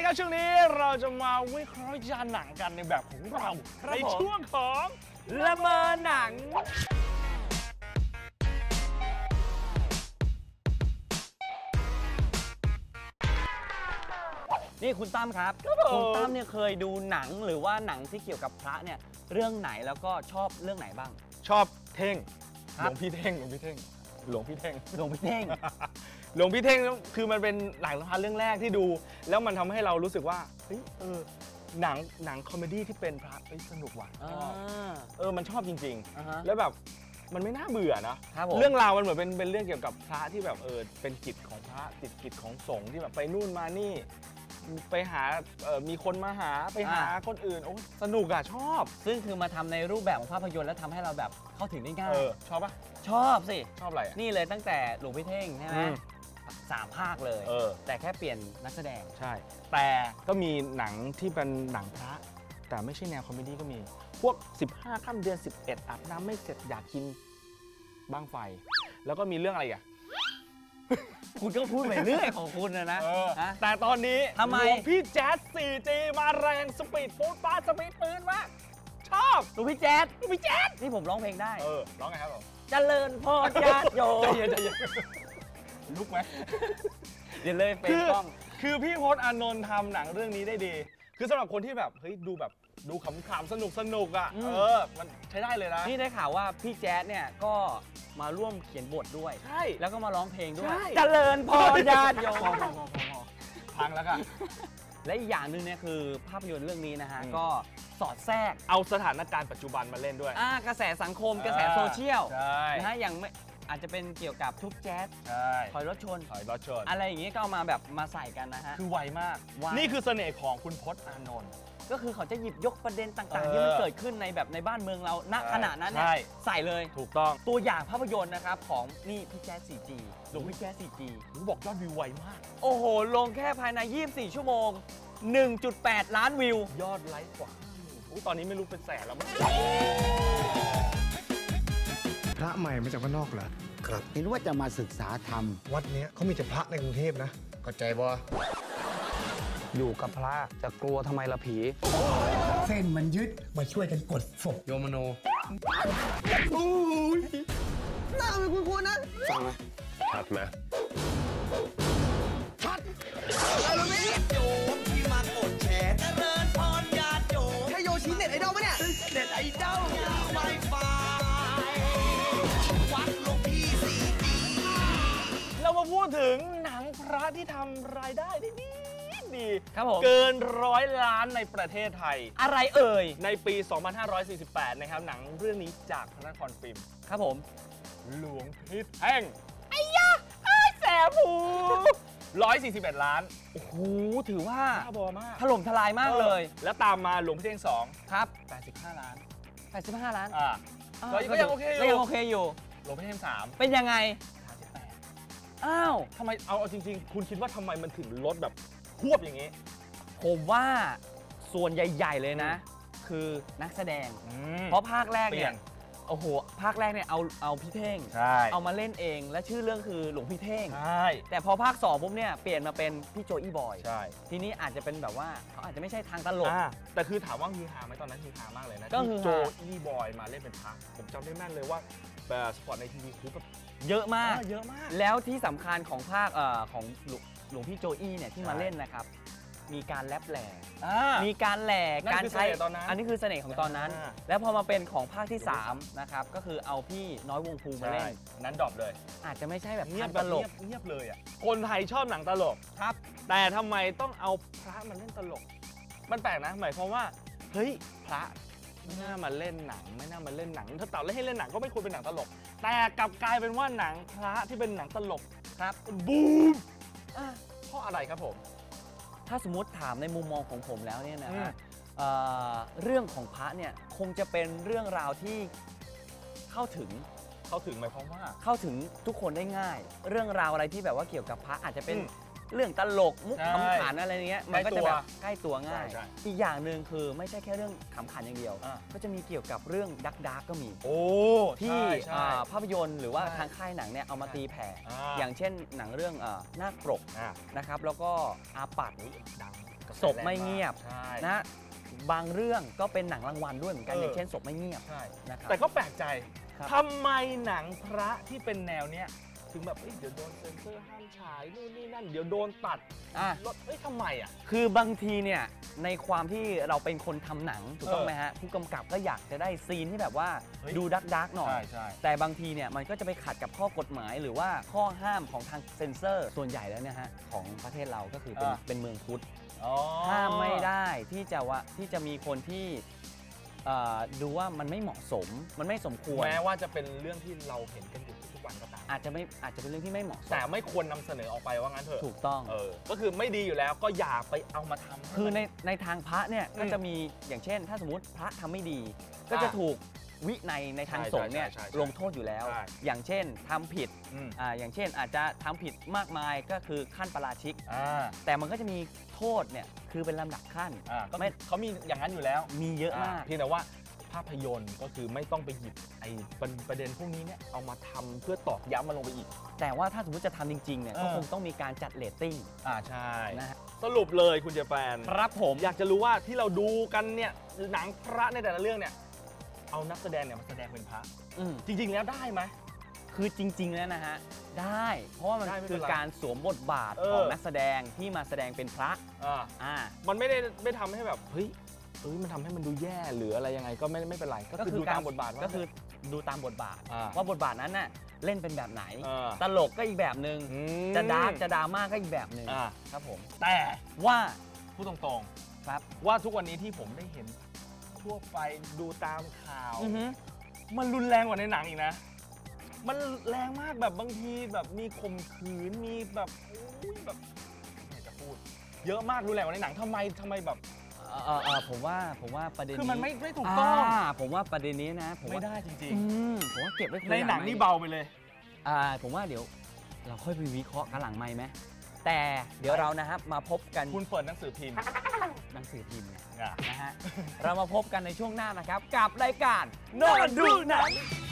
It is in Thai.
ครับช่วงนี้เราจะมาวิเคราะห์ยานหนังกันในแบบของเราในช่วงของละเมอหนังนี่คุณตั้มครับคุณตั้มเนี่ยเคยดูหนังหรือว่าหนังที่เกี่ยวกับพระเนี่ยเรื่องไหนแล้วก็ชอบเรื่องไหนบ้างชอบเท่งหลวงพี่เท่งหลวงพี่เท่งหลวงพี่เท่งหลวงพี่เท่งหลวงพี่เท่งคือมันเป็นหนังเรื่องแรกที่ดูแล้วมันทำให้เรารู้สึกว่าเฮ้ยหนังคอมเมดี้ที่เป็นพระสนุกว่ะมันชอบจริงๆแล้วแบบมันไม่น่าเบื่อนะเรื่องราวมันเหมือนเป็นเรื่องเกี่ยวกับพระที่แบบเป็นกิจของพระติดกิจของสงฆ์ที่แบบไปนู่นมานี่ไปหามีคนมาหาไปหาคนอื่นโอ้สนุกอ่ะชอบซึ่งคือมาทำในรูปแบบของภาพยนตร์แล้วทำให้เราแบบเข้าถึงได้ง่ายชอบปะชอบสิชอบอะไรนี่เลยตั้งแต่หลวงพี่เท่งใช่ไหม3 ภาคเลยแต่แค่เปลี่ยนนักแสดงใช่แต่ก็มีหนังที่เป็นหนังพระแต่ไม่ใช่แนวคอมเมดี้ก็มีพวก15 ค่ำเดือน 11อาบน้ำไม่เสร็จอยากกินบ้างไฟแล้วก็มีเรื่องอะไรอ่ะคุณก็พูดไปเรื่อยของคุณนะแต่ตอนนี้ทำไมพี่แจ๊ส 4G มาแรงสปีดปูดป้าสปีดปืนมากชอบลูกพี่แจ๊สนี่ผมร้องเพลงได้ร้องไงครับผมเจริญพรญาติโยมลุกไหมเดี๋ยวเลยเป็นกล้องคือพี่พจน์อานนท์ทำหนังเรื่องนี้ได้ดีคือสำหรับคนที่แบบเฮ้ยดูขำๆสนุกอ่ะมันใช้ได้เลยนะนี่ได้ข่าวว่าพี่แจ๊สเนี่ยก็มาร่วมเขียนบทด้วยใช่แล้วก็มาร้องเพลงด้วยเจริญพรญาติโยมพังแล้วค่ะและอีกอย่างหนึ่งเนี่ยคือภาพยนตร์เรื่องนี้นะฮะก็สอดแทรกเอาสถานการณ์ปัจจุบันมาเล่นด้วยกระแสสังคมกระแสโซเชียลนะฮะอย่างอาจจะเป็นเกี่ยวกับทุบแจ๊สถอยรถชนอะไรอย่างนี้ก็เอามาแบบมาใส่กันนะฮะคือไวมากนี่คือเสน่ห์ของคุณพจน์อานนท์ก็คือเขาจะหยิบยกประเด็นต่างๆที่มันเกิดขึ้นในแบบในบ้านเมืองเราณขณะนั้นเนี่ยใส่เลยถูกต้องตัวอย่างภาพยนตร์นะครับของนี่พี่แจ๊ส 4G หลวงพี่แจ๊ส 4G ผมบอกยอดวิวไวมากโอ้โหลงแค่ภายใน24 ชั่วโมง 1.8 ล้านวิวยอดไลค์กว่าตอนนี้ไม่รู้เป็นแสนแล้วมั้งพระใหม่มาจากบ้านนอกเหรอครับเห็นว่าจะมาศึกษาธรรมวัดนี้เขามีแต่พระในกรุงเทพนะเข้าใจบ่อยู่กับพระจะกลัวทำไมล่ะผีเส้นมันยึดมาช่วยกันกดศพโยมโนน่าเป็นคุณนะฟังไหมชัดไหมชัดอะไรไม่โยมที่มากดแชร์เจริญพรญาติโยมให้โยชิเน็ตไอดอลปะเนี่ยเน็ตไอดอลไวไฟวัดหลวงพี่ 4G เรามาพูดถึงหนังพระที่ทำรายได้ได้ดีครับผมเกิน100 ล้านในประเทศไทยอะไรเอ่ยในปี 2548 นะครับหนังเรื่องนี้จากพระนครฟิล์มครับผมหลวงพี่แท่งไอ้ยะแสบหู 141 ล้านโอ้โหถือว่าบ้าบอมากถล่มทลายมากเลยแล้วตามมาหลวงพี่เท่ง2 ครับ 85 ล้าน 85 ล้านก็ยังโอเคอยู่หลวงพี่เท่ง3 เป็นยังไง 38อ้าวทำไมเอาจริงๆคุณคิดว่าทำไมมันถึงลดแบบควบอย่างนี้ผมว่าส่วนใหญ่ๆเลยนะคือนักแสดงเพราะภาคแรกเนี่ยโอ้โหภาคแรกเนี่ยเอาพี่เท่งเอามาเล่นเองและชื่อเรื่องคือหลวงพี่เท่งแต่พอภาค2ปุ๊บเนี่ยเปลี่ยนมาเป็นพี่โจอี้บอยทีนี้อาจจะเป็นแบบว่าเขาอาจจะไม่ใช่ทางตลกแต่คือถามว่าฮือฮาไหมตอนนั้นฮือฮามากเลยนะที่โจอี้บอยมาเล่นเป็นพระผมจำได้แม่นเลยว่าสปอตในทีวีคือแบบเยอะมากแล้วที่สำคัญของภาคของหลวงพี่โจอี้เนี่ยที่มาเล่นนะครับมีการแรปแหล่มีการแหล่การใช้อันนี้คือเสน่ห์ของตอนนั้นแล้วพอมาเป็นของภาคที่3นะครับก็คือเอาพี่น้อยวงภูมาเล่นนั้นดรอปเลยอาจจะไม่ใช่แบบเงียบตลกเงียบเลยอ่ะคนไทยชอบหนังตลกครับแต่ทำไมต้องเอาพระมาเล่นตลกมันแปลกนะหมายความว่าเฮ้ยพระไม่น่ามาเล่นหนังไม่น่ามาเล่นหนังถ้าต่อให้เล่นหนังก็ไม่ควรเป็นหนังตลกแต่กลับกลายเป็นว่าหนังพระที่เป็นหนังตลกครับบูมเพราะอะไรครับผมถ้าสมมติถามในมุมมองของผมแล้วเนี่ยนะฮะเรื่องของพระเนี่ยคงจะเป็นเรื่องราวที่เข้าถึงหมายความว่าเข้าถึงทุกคนได้ง่ายเรื่องราวอะไรที่แบบว่าเกี่ยวกับพระอาจจะเป็นเรื่องตลกมุกขำขันอะไรเงี้ยมันก็จะแบบใกล้ตัวง่ายอีกอย่างหนึ่งคือไม่ใช่แค่เรื่องขำขันอย่างเดียวก็จะมีเกี่ยวกับเรื่องดักก็มีที่ภาพยนตร์หรือว่าทางค่ายหนังเนี่ยเอามาตีแผ่อย่างเช่นหนังเรื่องนาคปรกนะครับแล้วก็อาปัตย์ดังศพไม่เงียบใช่นะบางเรื่องก็เป็นหนังรางวัลด้วยเหมือนกันเอออย่างเช่นศพไม่เงียบใช่นะครับแต่ก็แปลกใจครับทำไมหนังพระที่เป็นแนวเนี้ยถึงแบบเดี๋ยวโดนเซ็นเซอร์ห้ามฉายนู่นนี่นั่นเดี๋ยวโดนตัดอ่ะรถทำไมอ่ะคือบางทีเนี่ยในความที่เราเป็นคนทำหนังถูกต้องไหมฮะผู้กำกับก็อยากจะได้ซีนที่แบบว่าเฮ้ยดูดักๆหน่อยใช่แต่บางทีเนี่ยมันก็จะไปขัดกับข้อกฎหมายหรือว่าข้อห้ามของทางเซ็นเซอร์ส่วนใหญ่แล้วเนี่ยฮะของประเทศเราก็คือเป็นเมืองพุทธอ๋อห้ามไม่ได้ที่จะมีคนที่ดูว่ามันไม่เหมาะสมมันไม่สมควรแม้ว่าจะเป็นเรื่องที่เราเห็นกันอยู่ทุกวันก็ตามอาจจะเป็นเรื่องที่ไม่เหมาะสมแต่ไม่ควรนำเสนอออกไปว่างั้นเถอะถูกต้องก็คือไม่ดีอยู่แล้วก็อย่าไปเอามาทำคือในทางพระเนี่ยก็จะมีอย่างเช่น ถ้าสมมติพระทำไม่ดี ก็จะถูกวินัยในทางสงฆ์เนี่ยใช่ลงโทษอยู่แล้วใช่อย่างเช่นทำผิดอืมอย่างเช่นอาจจะทำผิดมากมายก็คือขั้นปาราชิกอ่าแต่มันก็จะมีโทษเนี่ยคือเป็นลำดับขั้นก็ไม่เขามีอย่างนั้นอยู่แล้วมีเยอะมากเพียงแต่ว่าภาพยนตร์ก็คือไม่ต้องไปหยิบไอ้ประเด็นพวกนี้เนี่ยเอามาทำเพื่อตอกย้ำมันลงไปอีกแต่ว่าถ้าสมมติจะทำจริงๆเนี่ยก็เออคงต้องมีการจัดเรตติ้งใช่นะฮะสรุปเลยคุณเจแปนครับผมอยากจะรู้ว่าที่เราดูกันเนี่ยหนังพระในแต่ละเรื่องเนี่ยเอานักแสดงเนี่ยมาแสดงเป็นพระอืมจริง ๆ แล้วได้ไหมคือจริง ๆ แล้วนะฮะได้ เพราะว่ามันได้ไม่เป็นไรคือการสวมบทบาทเออของนักแสดงที่มาแสดงเป็นพระอ่ามันไม่ทำให้แบบเฮ้ยมันทำให้มันดูแย่หรืออะไรยังไงก็ไม่เป็นไรก็คือดูตามบทบาทว่าก็คือดูตามบทบาทอ่าว่าบทบาทนั้นน่ะเล่นเป็นแบบไหนอ่าตลกก็อีกแบบหนึ่งอืมจะดาร์กจะดราม่าก็อีกแบบหนึ่งอ่าครับผมแต่ว่าพูดตรงครับๆว่าทุกวันนี้ที่ผมได้เห็นทั่วไปดูตามข่าวอือฮึมันรุนแรงกว่าในหนังอีกนะ มันแรงมากแบบบางทีแบบมีข่มขืนมีแบบอุ๊ยแบบไม่อยากจะพูด เยอะมากรุนแรงกว่าในหนังทำไมแบบผมว่าประเด็นคือนี้มันไม่ถูกต้องผมว่าประเด็นนี้นะผมไม่ว่าได้จริงผมว่าเก็บไว้คุยๆ ในหนังลัไมนี่ค์เบาไปเลยผมว่าเดี๋ยวเราค่อยไปวิเคราะห์กันหลังไมค์ไหมแต่เดี๋ยวเรานะครับมาพบกันคุณเปิดหนังสือพิมพ์หนังสือพิมพ์เนี่ยอ่ะนะฮะ เรามาพบกันในช่วงหน้านะครับ กับรายการนอนดูหนัง